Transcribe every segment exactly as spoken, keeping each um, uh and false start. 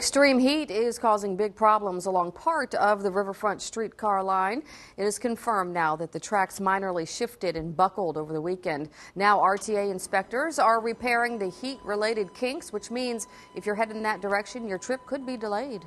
Extreme heat is causing big problems along part of the Riverfront streetcar line. It is confirmed now that the tracks minorly shifted and buckled over the weekend. Now R T A inspectors are repairing the heat-related kinks, which means if you're heading in that direction, your trip could be delayed.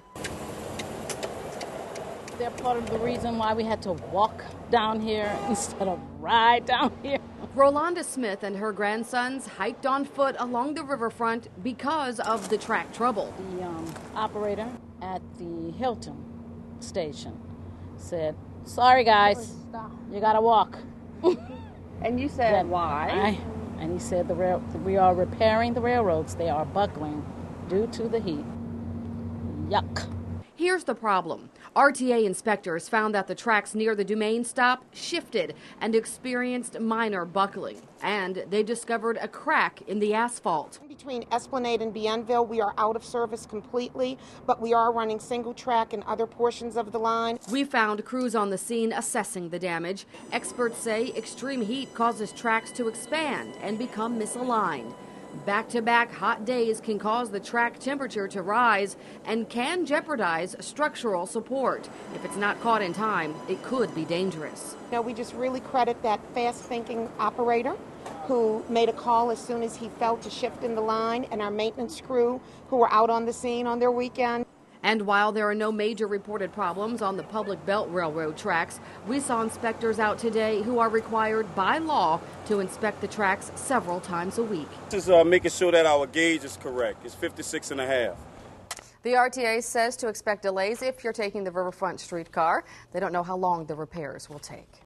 They're part of the reason why we had to walk down here instead of ride down here. Rolanda Smith and her grandsons hiked on foot along the riverfront because of the track trouble. The um, operator at the Hilton station said, "Sorry guys, you gotta walk." And you said, That, why? I, and he said, the rail, we are repairing the railroads. They are buckling due to the heat. Yuck. Here's the problem. R T A inspectors found that the tracks near the Dumaine stop shifted and experienced minor buckling. And they discovered a crack in the asphalt. Between Esplanade and Bienville, we are out of service completely, but we are running single track in other portions of the line. We found crews on the scene assessing the damage. Experts say extreme heat causes tracks to expand and become misaligned. Back-to-back hot days can cause the track temperature to rise and can jeopardize structural support. If it's not caught in time, it could be dangerous. You know, we just really credit that fast-thinking operator who made a call as soon as he felt a shift in the line, and our maintenance crew who were out on the scene on their weekend. And while there are no major reported problems on the public belt railroad tracks, we saw inspectors out today who are required by law to inspect the tracks several times a week. This is uh, making sure that our gauge is correct. It's fifty-six and a half. The R T A says to expect delays if you're taking the Riverfront streetcar. They don't know how long the repairs will take.